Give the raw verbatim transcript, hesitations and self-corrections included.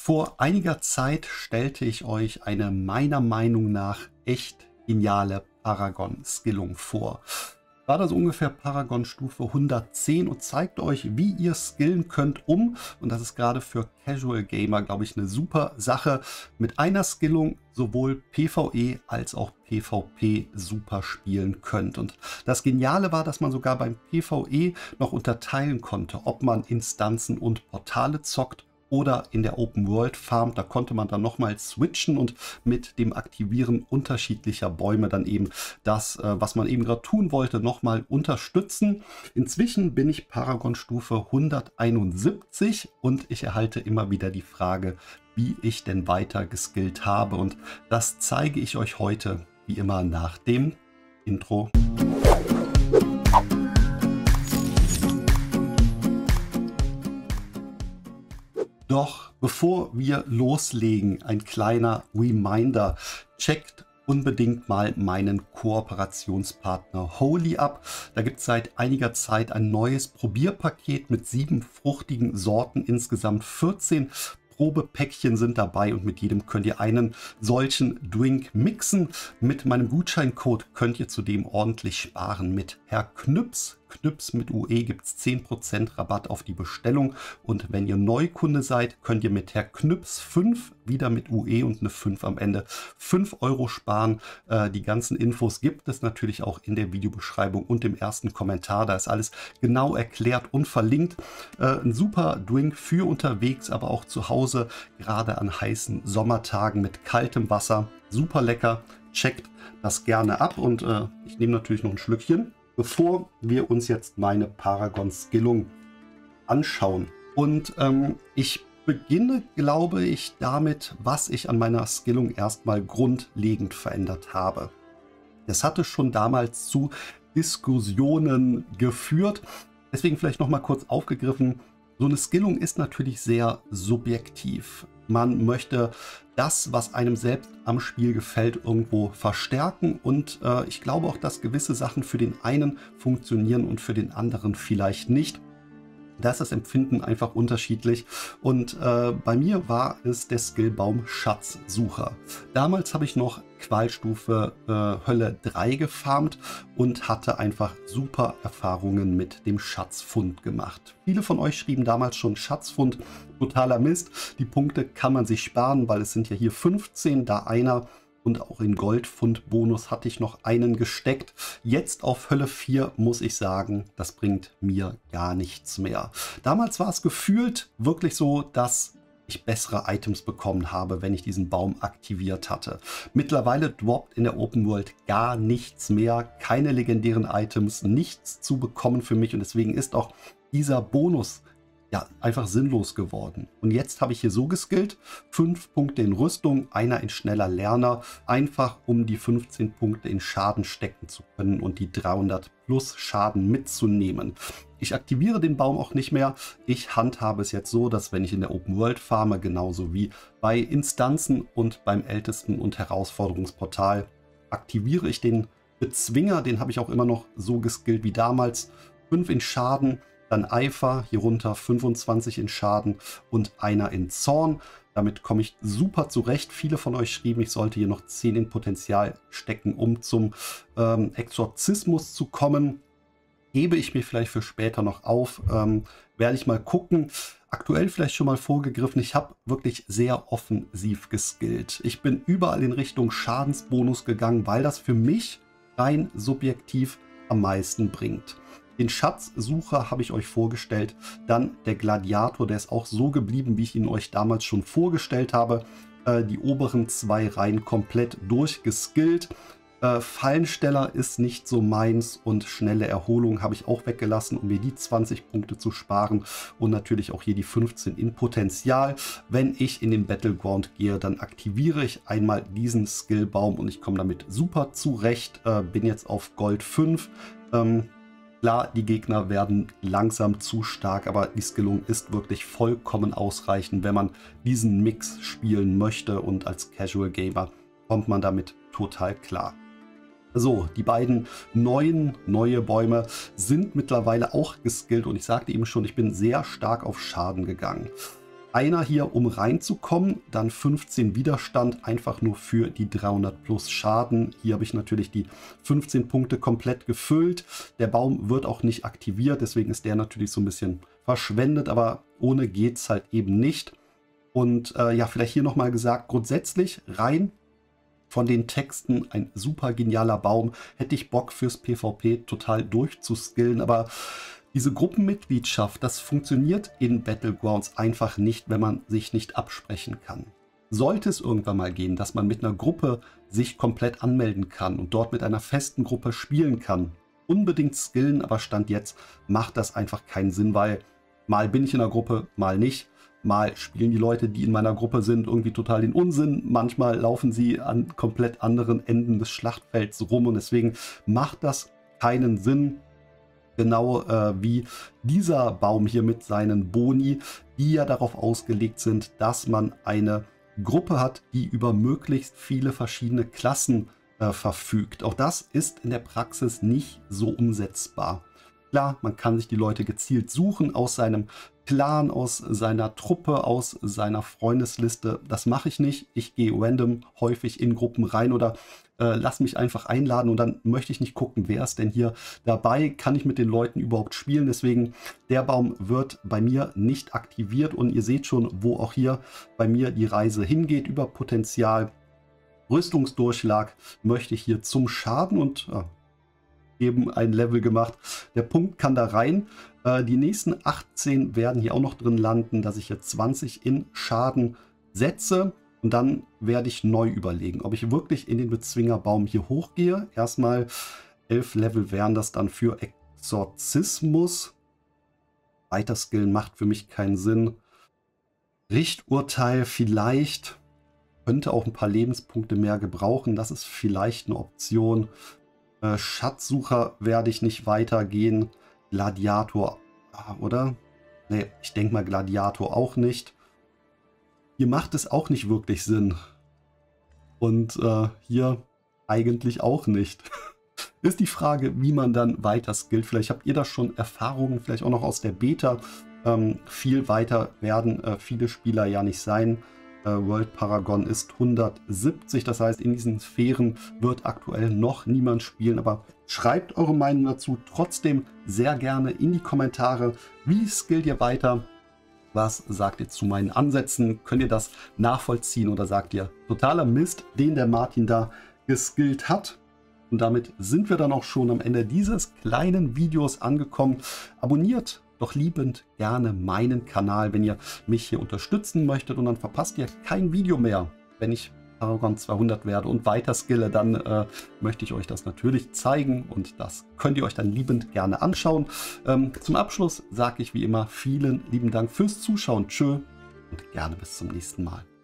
Vor einiger Zeit stellte ich euch eine meiner Meinung nach echt geniale Paragon-Skillung vor. War das ungefähr Paragon Stufe hundertzehn und zeigt euch, wie ihr skillen könnt um. Und das ist gerade für Casual Gamer, glaube ich, eine super Sache. Mit einer Skillung sowohl PvE als auch PvP super spielen könnt. Und das Geniale war, dass man sogar beim PvE noch unterteilen konnte, ob man Instanzen und Portale zockt oder in der Open World Farm. Da konnte man dann nochmal switchen und mit dem Aktivieren unterschiedlicher Bäume dann eben das, äh, was man eben gerade tun wollte, nochmal unterstützen. Inzwischen bin ich Paragon Stufe hunderteinundsiebzig und ich erhalte immer wieder die Frage, wie ich denn weiter geskillt habe. Und das zeige ich euch heute, wie immer, nach dem Intro. Doch bevor wir loslegen, ein kleiner Reminder. Checkt unbedingt mal meinen Kooperationspartner Holy ab. Da gibt es seit einiger Zeit ein neues Probierpaket mit sieben fruchtigen Sorten, insgesamt vierzehn Probepäckchen sind dabei und mit jedem könnt ihr einen solchen Drink mixen. Mit meinem Gutscheincode könnt ihr zudem ordentlich sparen. Mit Herr Knüps, Knüps mit U E, gibt es zehn Prozent Rabatt auf die Bestellung. Und wenn ihr Neukunde seid, könnt ihr mit Herr Knüps fünf, wieder mit U E und eine fünf am Ende, fünf Euro sparen. Äh, die ganzen Infos gibt es natürlich auch in der Videobeschreibung und im ersten Kommentar. Da ist alles genau erklärt und verlinkt. Äh, ein super Drink für unterwegs, aber auch zu Hause, gerade an heißen Sommertagen mit kaltem Wasser. Super lecker. Checkt das gerne ab und äh, ich nehme natürlich noch ein Schlückchen, bevor wir uns jetzt meine Paragon-Skillung anschauen. Und ähm, ich beginne, glaube ich, damit, was ich an meiner Skillung erstmal grundlegend verändert habe. Das hatte schon damals zu Diskussionen geführt. Deswegen vielleicht noch mal kurz aufgegriffen. So eine Skillung ist natürlich sehr subjektiv. Man möchte das, was einem selbst am Spiel gefällt, irgendwo verstärken. Und äh, ich glaube auch, dass gewisse Sachen für den einen funktionieren und für den anderen vielleicht nicht. Da ist das Empfinden einfach unterschiedlich. Und äh, bei mir war es der Skillbaum Schatzsucher. Damals habe ich noch Qualstufe äh, Hölle drei gefarmt und hatte einfach super Erfahrungen mit dem Schatzfund gemacht. Viele von euch schrieben damals schon Schatzfund, totaler Mist. Die Punkte kann man sich sparen, weil es sind ja hier fünfzehn, da einer. Und auch in Goldfund-Bonus hatte ich noch einen gesteckt. Jetzt auf Hölle vier muss ich sagen, das bringt mir gar nichts mehr. Damals war es gefühlt wirklich so, dass ich bessere Items bekommen habe, wenn ich diesen Baum aktiviert hatte. Mittlerweile droppt in der Open World gar nichts mehr. Keine legendären Items, nichts zu bekommen für mich. Und deswegen ist auch dieser Bonus ja einfach sinnlos geworden. Und jetzt habe ich hier so geskillt, fünf Punkte in Rüstung, einer in schneller Lerner, einfach um die fünfzehn Punkte in Schaden stecken zu können und die dreihundert plus Schaden mitzunehmen. Ich aktiviere den Baum auch nicht mehr. Ich handhabe es jetzt so, dass wenn ich in der Open World farme, genauso wie bei Instanzen und beim ältesten und Herausforderungsportal, aktiviere ich den Bezwinger. Den habe ich auch immer noch so geskillt wie damals. fünf in Schaden, dann Eifer, hier runter fünfundzwanzig in Schaden und einer in Zorn. Damit komme ich super zurecht. Viele von euch schrieben, ich sollte hier noch zehn in Potenzial stecken, um zum ähm, Exorzismus zu kommen. Hebe ich mir vielleicht für später noch auf. Ähm, werde ich mal gucken. Aktuell vielleicht schon mal vorgegriffen. Ich habe wirklich sehr offensiv geskillt. Ich bin überall in Richtung Schadensbonus gegangen, weil das für mich rein subjektiv am meisten bringt. Den Schatzsucher habe ich euch vorgestellt, dann der Gladiator, der ist auch so geblieben, wie ich ihn euch damals schon vorgestellt habe. Äh, die oberen zwei Reihen komplett durchgeskillt. Äh, Fallensteller ist nicht so meins und schnelle Erholung habe ich auch weggelassen, um mir die zwanzig Punkte zu sparen. Und natürlich auch hier die fünfzehn in Potenzial. Wenn ich in den Battleground gehe, dann aktiviere ich einmal diesen Skillbaum und ich komme damit super zurecht. Äh, bin jetzt auf Gold fünf. Ähm, Klar, die Gegner werden langsam zu stark, aber die Skillung ist wirklich vollkommen ausreichend, wenn man diesen Mix spielen möchte, und als Casual Gamer kommt man damit total klar. So, die beiden neuen neue Bäume sind mittlerweile auch geskillt und ich sagte eben schon, ich bin sehr stark auf Schaden gegangen. einer hier, um reinzukommen, dann fünfzehn Widerstand, einfach nur für die dreihundert plus Schaden. Hier habe ich natürlich die fünfzehn Punkte komplett gefüllt. Der Baum wird auch nicht aktiviert, deswegen ist der natürlich so ein bisschen verschwendet, aber ohne geht es halt eben nicht. Und äh, ja, vielleicht hier nochmal gesagt, grundsätzlich rein von den Texten ein super genialer Baum. Hätte ich Bock fürs PvP total durchzuskillen, aber diese Gruppenmitgliedschaft, das funktioniert in Battlegrounds einfach nicht, wenn man sich nicht absprechen kann. Sollte es irgendwann mal gehen, dass man mit einer Gruppe sich komplett anmelden kann und dort mit einer festen Gruppe spielen kann, unbedingt skillen, aber Stand jetzt macht das einfach keinen Sinn, weil mal bin ich in einer Gruppe, mal nicht. Mal spielen die Leute, die in meiner Gruppe sind, irgendwie total den Unsinn. Manchmal laufen sie an komplett anderen Enden des Schlachtfelds rum und deswegen macht das keinen Sinn. Genau äh, wie dieser Baum hier mit seinen Boni, die ja darauf ausgelegt sind, dass man eine Gruppe hat, die über möglichst viele verschiedene Klassen äh, verfügt. Auch das ist in der Praxis nicht so umsetzbar. Klar, man kann sich die Leute gezielt suchen aus seinem Clan, aus seiner Truppe, aus seiner Freundesliste. Das mache ich nicht. Ich gehe random häufig in Gruppen rein oder äh, lass mich einfach einladen und dann möchte ich nicht gucken, wer ist denn hier dabei, kann ich mit den Leuten überhaupt spielen. Deswegen, der Baum wird bei mir nicht aktiviert und ihr seht schon, wo auch hier bei mir die Reise hingeht über Potenzial. Rüstungsdurchschlag möchte ich hier zum Schaden und äh, eben ein Level gemacht. Der Punkt kann da rein. Äh, die nächsten achtzehn werden hier auch noch drin landen, dass ich jetzt zwanzig in Schaden setze. Und dann werde ich neu überlegen, ob ich wirklich in den Bezwingerbaum hier hochgehe. Erstmal elf Level wären das dann für Exorzismus. Weiter skillen macht für mich keinen Sinn. Richturteil vielleicht. Könnte auch ein paar Lebenspunkte mehr gebrauchen. Das ist vielleicht eine Option. Äh, Schatzsucher werde ich nicht weitergehen. Gladiator, oder? Ne, ich denke mal Gladiator auch nicht. Hier macht es auch nicht wirklich Sinn. Und äh, hier eigentlich auch nicht. Ist die Frage, wie man dann weiter skillt. Vielleicht habt ihr da schon Erfahrungen, vielleicht auch noch aus der Beta. Ähm, viel weiter werden äh, viele Spieler ja nicht sein. World Paragon ist hundertsiebzig, das heißt, in diesen Sphären wird aktuell noch niemand spielen, aber schreibt eure Meinung dazu trotzdem sehr gerne in die Kommentare. Wie skillt ihr weiter? Was sagt ihr zu meinen Ansätzen? Könnt ihr das nachvollziehen oder sagt ihr, totaler Mist, den der Martin da geskillt hat? Und damit sind wir dann auch schon am Ende dieses kleinen Videos angekommen. Abonniert doch liebend gerne meinen Kanal, wenn ihr mich hier unterstützen möchtet und dann verpasst ihr kein Video mehr. Wenn ich Paragon zweihundert werde und weiter skille, dann äh, möchte ich euch das natürlich zeigen und das könnt ihr euch dann liebend gerne anschauen. Ähm, zum Abschluss sage ich wie immer vielen lieben Dank fürs Zuschauen. Tschö und gerne bis zum nächsten Mal.